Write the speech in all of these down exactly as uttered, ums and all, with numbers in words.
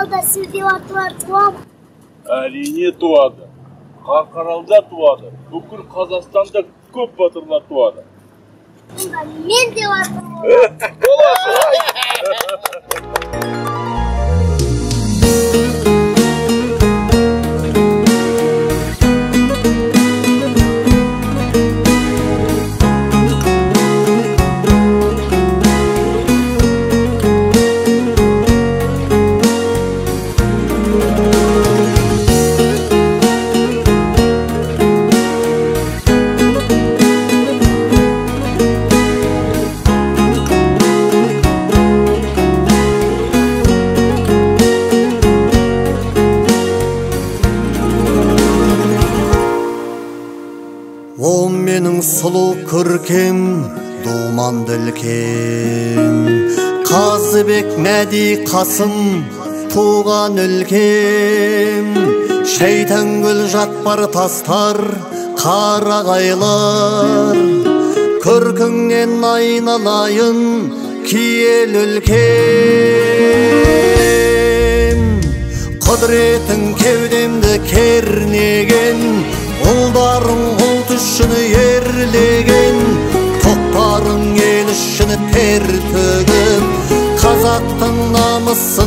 Қарқаралыда сізде батырлар туа ма? Әрине туады. Қарқаралыда туады. Бүкіл Қазақстанда көп батырлар туады. Онда мен де батыр боламын. О менің сұлу көркем думанды өлкем, Қазыбек Мәди Қасым туған өлкем. Шейтангүл жатпар тастар қарағайлар, көркіңнен айналайын киел өлкем. Құдыретің кеудемді кернеген, ұлдарың ұлт үшін ерлеген, тоқтарың ел үшін тер төгіп, қазақтың намысын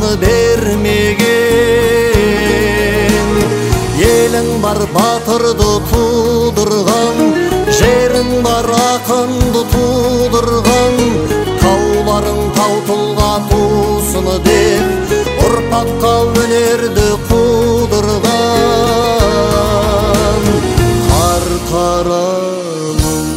бермеген. Елің бар батырды тудырған, жерің бар ақынды тудырған, тауларың тау тұлға тусын деп, ұрпаққа өнерді қудырған. Қарқаралым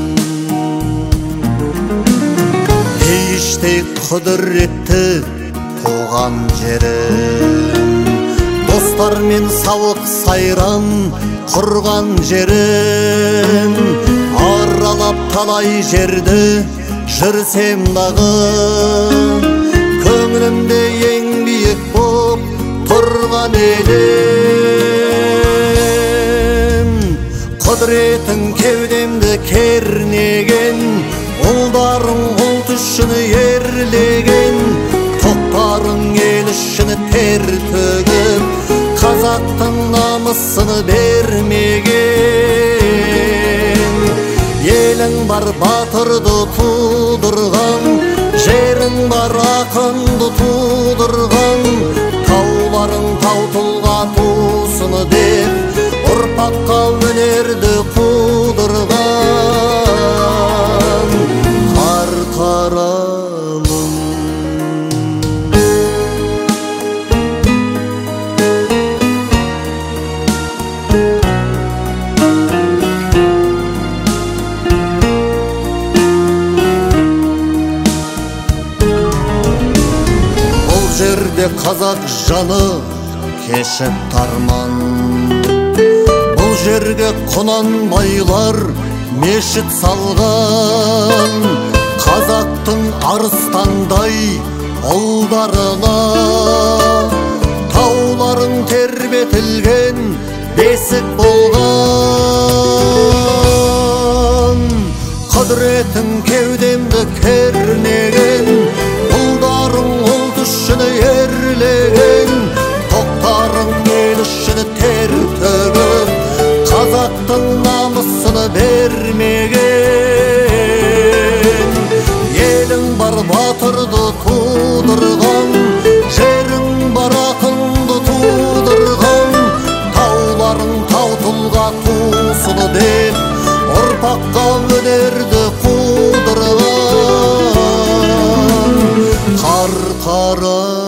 ейіштей құдіретті туған жерім, достармен сауық сайран құрған жерім. Аралап талай жерді жүрсем дағы, көңілімде ең биік боп тұрған елім. Құдіретің кеудемді кернеген, ұлдарың ұлт үшін ерлеген, тоқтарың ел үшін тер төгіп, қазақтың намысын бермеген. Елің бар батырды тудырған, жерің бар ақынды тудырған, тауларың тау тұлға тусын деп, ұрпаққа өнерді қудырған. Қарқаралым бұл жерде қазақ жаны кешіп тарман, бұл жерге құнанбайлар мешіт салған, қазақтың арыстандай ұлдарына тауларың тербетілген бесік болған. Құдіретің кеудемді кернеген, ұлдарың ұлт үшін ерлеген, тоқтарың ел үшін тер төгіп, қазақтың намысын бермеген. Елің бар батырды тудырған, жерің бар ақынды тудырған, тауларың тау тұлға тусын деп, ұрпаққа өнерді қудырған. Қарқаралым